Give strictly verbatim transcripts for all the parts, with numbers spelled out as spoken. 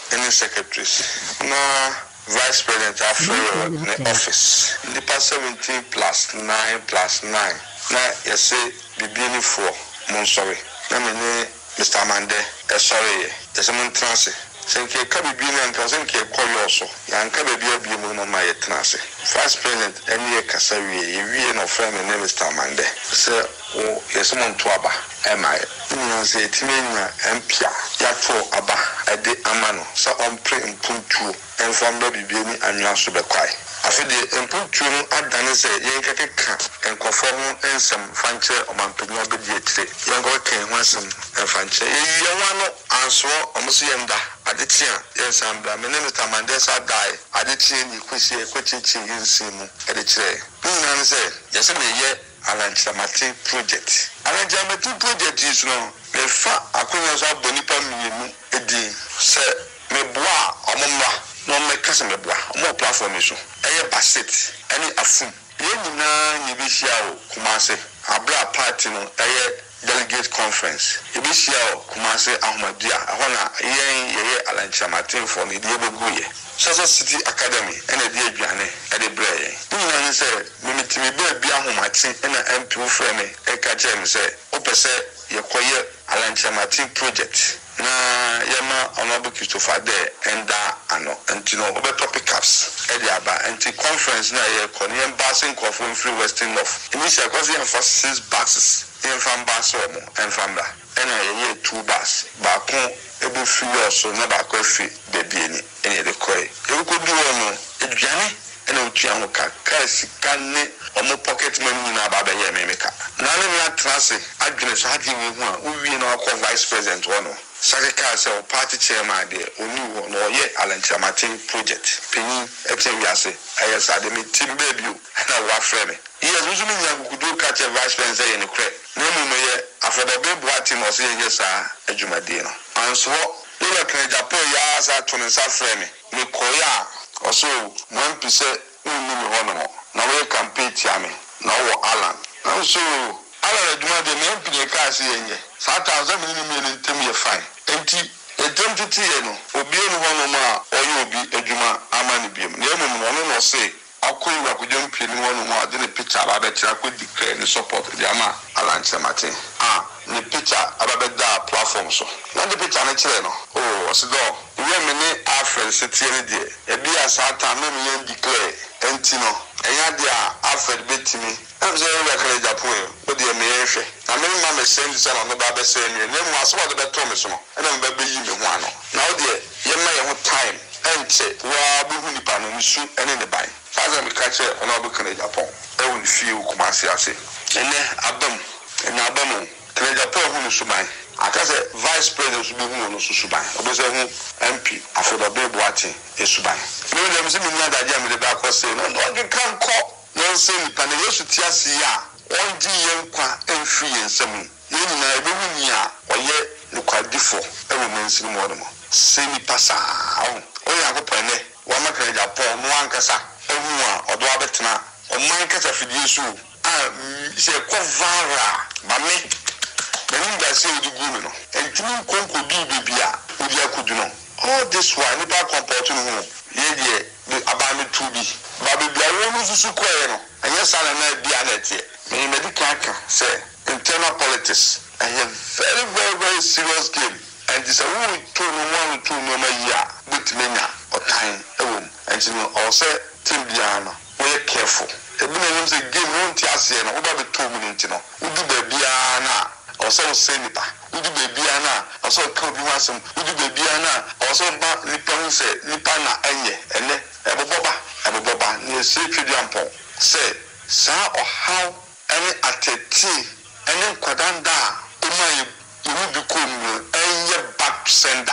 any secretaries. Na Vice President Afro in the office. The past seventeen plus nine plus nine. Na yes bibini four. Mon sorry. Na me Mister Mande. Eh sorry. Yes mon transi. Senke kabibini anka senke koyoso. Yanka baby abi mo no ma yetrase. Vice President any kasa wie wie no friend me Mister Mande. Se o yes mon to aba. Am I? You say Timina and Pia, Yato Abba, a de Amano, so on pre and puntu, and from baby baby and Yasu Bequai. I feel the impuntu at Danese, Yankaka and conform and some Fancher or Mampino Bediate, Yango came once and Fancher. Yawano answer almost yanda, Aditia, yes, I'm the name is Tamandesa die, Aditia, you could see a question in Simu, Editre. None say, yes, I may yet. Agyapong project. Agyapong project is no. Me fa akonya so abonipa mienu edi se me boa omomra no me kase me boa omo platform so eye basit any afum ye nyina ye bi hia o Kumase abra party no eye delegate conference ye bi hia o Kumase ahmadia ahona yen ye Agyapong for me dey beguye Sasa City Academy and a dear Biane at the Bray. You say, Mimitimi be Ahomati and an M P frame, a catcher say, Opese, your quiet Agyapong project. Na Yama honorable Christopher there and da ano and you know over topic caps Ediaba anti conference na ye Korean basing from free Western North. Initial cause emphasis buses in from Basomo and from that. And I year two bus Bakon able free also never coffee baby any any the koi. You could do a Johnny and Uchiamuka, Kasi Kane or more pocket money in Ababa Yameka. None of that transit, Agnes Hatting one, who we know vice president one. Sakaka say party chairman there, only one or yet Agyapong project. Penny, Etiviase, I has had a meeting baby and a war frame. He has usually could do catch a vice president in the crate. No more after the baby watching or saying yes, a Jumadino. And so, you look at Japan, yas at Tonsa frame. Mikoya, or so, one percent, no honor. Now we campaign Tiami, now Alan. And so, Alan, the name Pinaka saying, Satan, million ten year fine. Empty, a twenty no, Obian Honoma, or you be a Juma, Amanibium. Never no no say, I couldn't walk with young people one more than a picture about that I could declare the support of the Ama Agyapong. Ah, the picture about that platform. So, not the picture on the channel. Oh, what's the door? We have many Alfred sitting there. A beer Satan, maybe declare, and Tino, and Yadia Alfred bit to me. I'm saying, like Agyapong, but the American. I mean, Mamma sent the son on the Baba saying, and then was what the Thomas, and I'm baby you one. Now, dear, you may have time, and say, well, we pan and shoot and in the bind. As I'm a catcher, and I'll be Agyapong. I will feel Kumasi, I say. And then Abam, and Abamo, Agyapong, who is Subai. I can say, Vice President Subu, no Subai. I was a M P, after the baby watching, is Subai. No, there was a minute that I am in the back was saying, no, you can't call. No, say, Panayos Tiasia, one G M and free and some. You know, every year, or yet, look at before, every man's in one more. Say me passa. Oh, I have a penny, one Agyapong, one Cassa, everyone, or do I bet now, or my Cassa for you. Ah, say, Covara, Mammy. The name that say the woman, and two conquer do be beer, would you could know. All this one, the back comporting home. Yea, the Abami to be. Baby, I won't lose the square, and yes, I am be an idiot. May medical say internal politics. I have very, very, very serious game. And this a woman two one two no year, but many or time a woman. And you know, also, Tim Diana, we're careful. The woman say game won't tell you, and over the two minutes, you know, we do the Diana. Also, Senipa, we do baby Anna, also Kobe Wasson, we do baby Anna, also Nippon say, Nipana Anye, and then Aboba, Aboba, near Secret Yampon. Say, sir, or how any at a tea, and then Quadanda, Uma, you will become a back sender.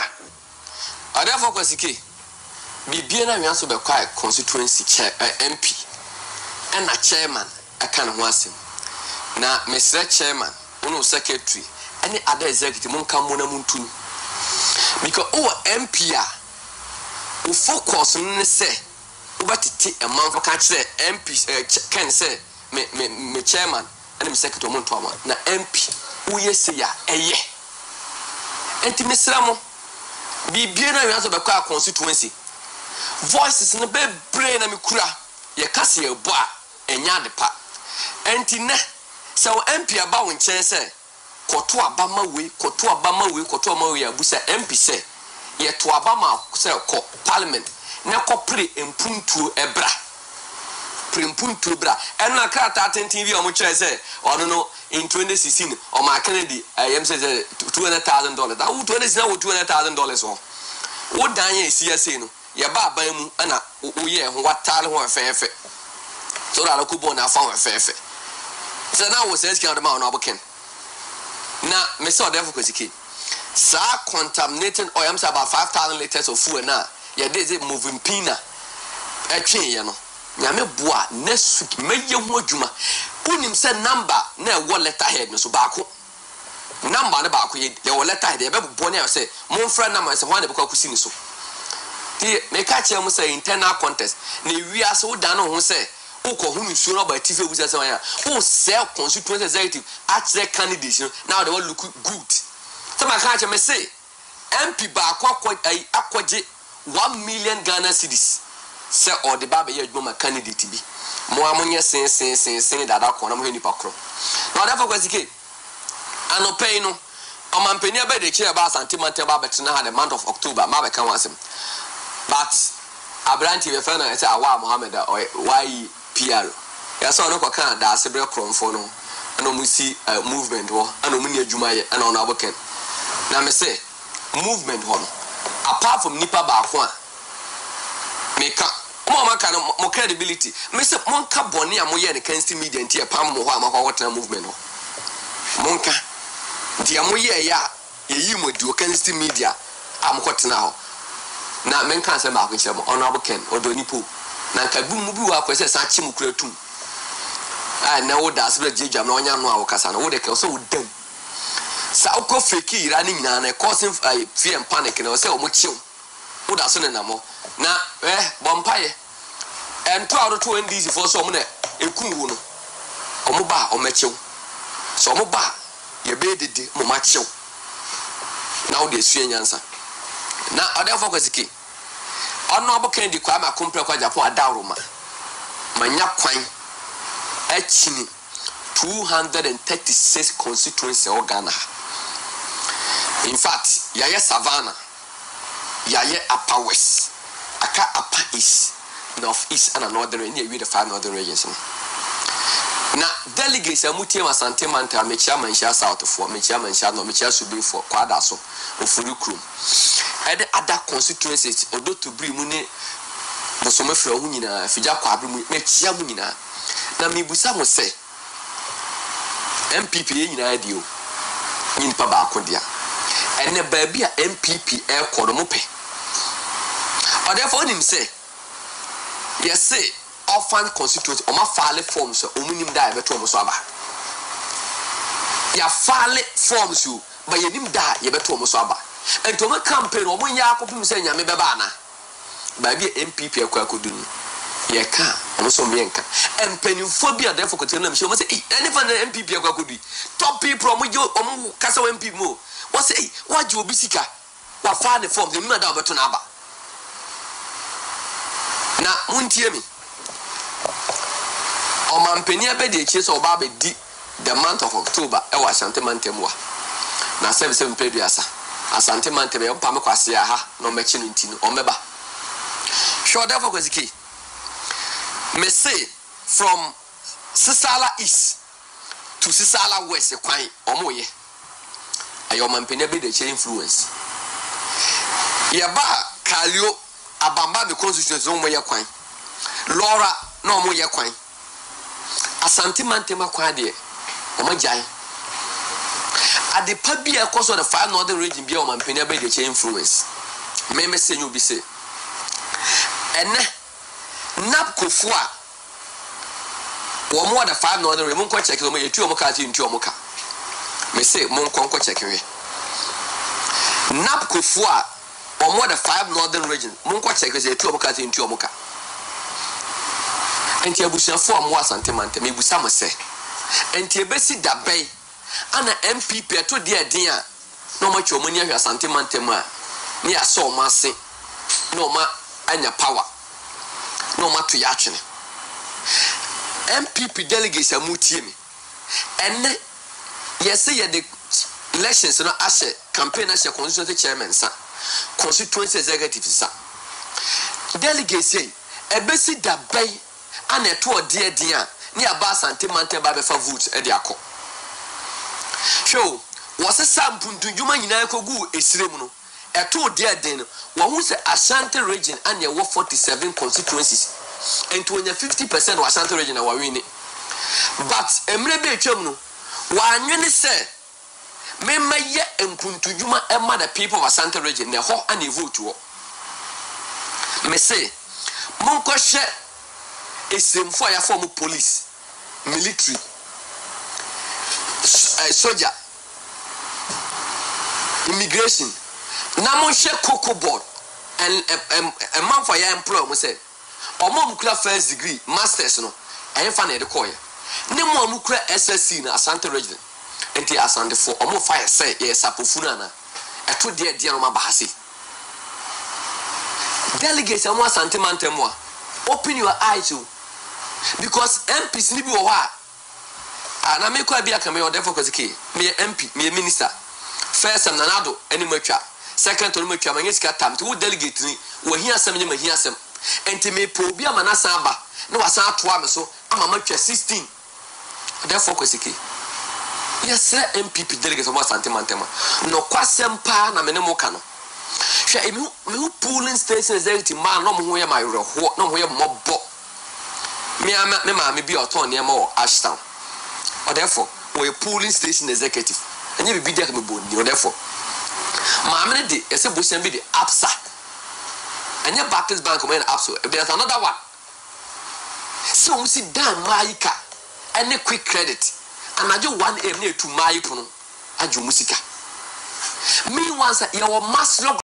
I therefore was the key. Bibiana, we also be quite constituency chair, M P, and a chairman, I can't want him. Now, Mister Chairman. No secretary, any other executive won't come on a mountain. Because oh, M P R who focus on the say, what to take a month for catch the M P can say, me, me, me chairman and me secretary Montoma. Now M P, who yes say ya, eh, yeah. And to Miss Ramo, bibie na wiase be kwa constituency voices no be brain na me kura ye kase ye bo a enya de pa enti ne se o M P aba won chen se koto abama we koto abama we koto abama we abusa M P se ye to abama se ko parliament na ko pre empuntu ebra pre empuntu ebra ena krata atenten bi o mo kire se ono no in twenty sixteen o ma Kennedy I am say two hundred thousand dollars that two hundred now two hundred thousand dollars o wo dan ye C S A no ye ba ban mu na wo ye ho watale ho fefe so da ko bo na fa ho fefe so now we say scan ma no aboken na me say odefo kwesiki sa contaminated oil am say about five thousand liters of fuel na ye dey say moving pina etwe ye no nyame boa next week meye ho adwuma unim say number na e letter head no so baako number na baako ye ye letter head ye be bo na say mon friend number say ho na be kwa kusi ni so ti me ka che am say internal contest na wi ase wo dan no ho say uko hu nsuo no ba tife busa say ya o sell constituency executive actually candidates now they will look good so my ka che me say M P baako akwaje one million Ghana cedis say or the baba ye adwuma candidate bi mo amonye sen sen sen sen dada ko na mo nipa kro na da fa kwasike anopei no o mampeni aba de kire ba santimante ba betena ha the month of October ma be kan wasem but abranti be fa na say awa Mohammed why P R ya so no ko kan da ase bre kromfo no ana mo si movement ho ana mo ni adwuma ye ana ona aboken na me say movement ho no apart from nipa ba ko a make mo maka no mo credibility me say mon ka boni a mo ye ne kansti media nti e pam mo ho amaka wotena movement ho mon ka dia mo ye ya ye yi mo di o kansti media am ko tena ho na men kan say ma ko chemo honorable ken odonipo na ka bu mu bi wa kwese sa chi mu kura tum ah na wo da asbe jejam na onya no a wo kasa na wo de ka so wo dam sa ko fake ira ni nyina na causing fear and panic na say o mo chiw wo da so ne na mo na eh bompaye ento aro to N D C for so mo na ekunwu no o mo ba o machiw so mo ba ye be dede mo machiw na wo de sue nyansa na odefo kwasiki ono abokan di kwa ma kompre kwa Agyapong adawroma manya kwan achini two hundred thirty-six constituency organa in fact yaye savannah yaye upper west aka upper east north east and northern region we the five northern regions na delegates amutie masante manta mechia manhia south for mechia manhia no mechia subi for kwada so ofuru krum and other constituencies odo to bri mu ne bosome fra hu nyina fija kwabre mu mechia mu nyina na mebusa mo se M P P nyina adio nyin pa ba akodia ene ba bia M P P e kodo mo pe therefore nim say yes say orphan constituency o ma file forms o munim da e beto mo so aba ya file forms you ba yenim da ye beto mo so aba ento ma campaign o mo nya akopim say nyame beba na ba bia M P P akwa akodunu ye ka o so me nka empanifo bia therefore ko tena me say any fan M P P akwa akodui top people o mo je o mo kasa M P mo wo say waje obi sika wa file forms yenim da beto na aba na muntie mi o mampeni abede echi so oba abedi the month of October e wa Asante Mantemwa na service mpediasa Asante Mantebe o pam kwase ya ha no mechi no ntino o meba sure therefore kwaziki me say from Sisala East to Sisala West kwan o moye ayo mampeni abede echi influence ya ba kalio abamba the constituency no moye kwan Laura no moye kwan Asante Mantema kwade o magyan ade pa bia koso the five northern region bia o mampeni aba de influence me me say you be say ene napkofo a wo mo the five northern region mo check o mo yetu o mo ka ti ntu o mo ka me say mo nkonko check we napkofo a o mo the five northern region mo nko check we yetu o mo ka ti ntu o mo ka enti abusuafo amwo Asante Mantema ebusa mo se enti ebesi dabai ana M P P to de eden a no ma chwo moni ahwa Asante Mantema ni aso ma se no ma anya power no ma to ya twene M P P delegates amutie me enne yes ye the elections no ashe campaign ashe constituency chairman sa constituency executive sa delegates say ebesi da bay ana eto ode ade a ni aba asante mante ba be fa vote e de akọ show was a sampuntu juma nyina ekogu esirem no eto ode ade no wo hu se Ashanti region and ye forty-seven constituencies and to fifty percent of Ashanti region are winning. But emre be twam no wa anwene se memma ye enkuntu juma emma the people of Ashanti region na ho an vote wo me say monko hye esemfo ya form police military uh, soldier immigration na mo hye cocoa board and a man for your employer mo say omo mukura first degree masters no enfa na de koye ne mo mukura S S C na Asante region enti Asante for omo fire say yes apofuna na eto de de no ma bahase delegates amo Asante mantemo open your eyes o because M Ps ni bi wo ha ana me kwa bia kama yo therefore kozike me M P me minister first am nanado eni matwa second to matwa manye sika tam to delegate ni wo hia asem ni ma hia asem enti me po bia manasa aba na wasa atoa me so ama matwa sixteen therefore kozike yes M P P delegate mo Asante mantema no kwasem pa na me ne mo ka no hwe emi me polling station executive man no mo ho ye my reho no ho ye mobo me ama me ma me bi oton ne ma o Ashtown or therefore we polling station executive and you be there me boni or therefore ma me de ese bosem bi de absa and your Barclays Bank come in abso there's another one so we sit down maika any quick credit and I do one m near to my puno ajo musika me once your mass